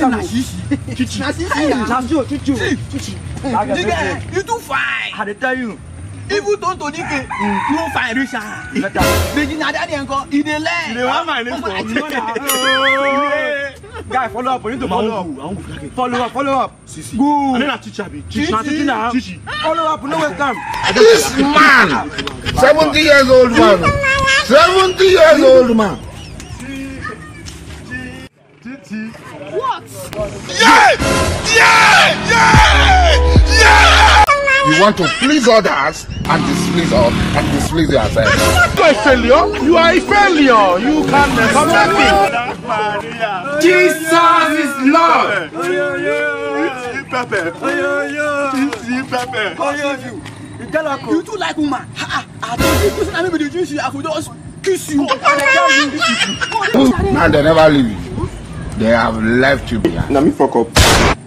na Chichi. You too fine. I tell you. Even though to you fine rich. Beijing na daddy enko, he dey learn. They want my name for you. Guy, follow up. You need to follow up. Follow up. Sisi. Good. And then Chichi. Follow up. No way come. This man, 70 years old man. 70 years old man. What? Yeah! You want to please others and displease yourself. You are a failure. You are a failure. You can never make it. Jesus is Lord. You too like woman. I told you, person I mean with the juice, I could just kiss you. And they never leave you. They have left you behind. Now me fuck up.